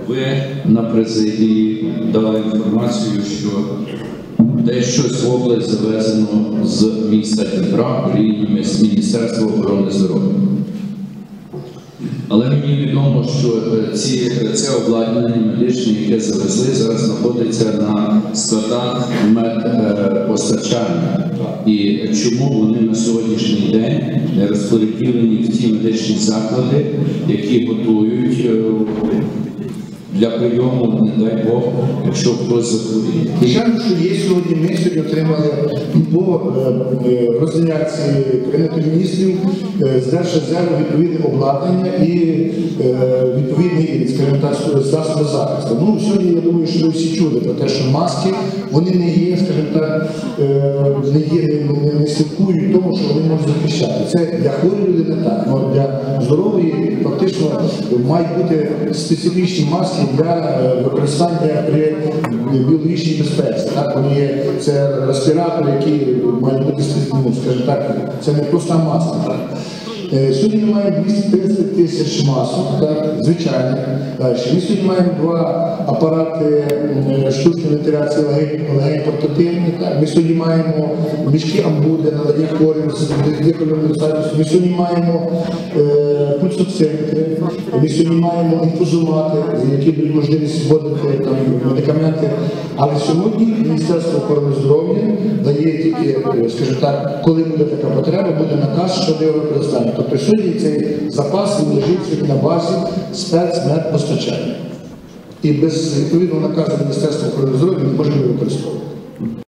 ви на президії дали інформацію, що десь щось в область завезено з міста Дніпра лініями з Міністерства охорони здоров'я. Але мені відомо, що це обладнання медичне, яке завезли, зараз знаходиться на складах медпостачання. І чому вони на сьогоднішній день не розподілені в ті медичні заклади, які готують для прийому, не дай Бог, якщо хтось захворіє. Звичайно, що є сьогодні, ми сьогодні отримали по розглядці Кабінету міністрів з Держрезерву відповідне обладнання і відповідний, скажімо так, засоби захисту. Ну, сьогодні, я думаю, що ви всі чули про те, що маски, вони не є, скажімо так, не слідкують тому, що вони можуть захищати. Це для хворої людини так, але для здорової фактично мають бути специфічні маски для використання при біологічній безпеці. Так, вони є, це респіратори, які мають бути, скажімо так, це не проста маска. Так. Сьогодні ми маємо 230 тисяч масок, так, звичайно. Далі. Ми сьогодні маємо 2 апарати штучної вентиляції легень портативні. Так. Ми сьогодні маємо мішки амбуди на надання хворим з дихальною недостатністю. Ми сьогодні маємо пульсоцентри. Ми сьогодні маємо інфузомати, які дають можливість вводити медикаменти. Але сьогодні Міністерство охорони здоров'я дає тільки, скажімо так, коли буде така потреба, буде наказ щодо його використання. Тобто сьогодні цей запас лежить на базі спецмедпостачання. І без відповідного наказу Міністерства охорони здоров'я ми не можемо його використовувати.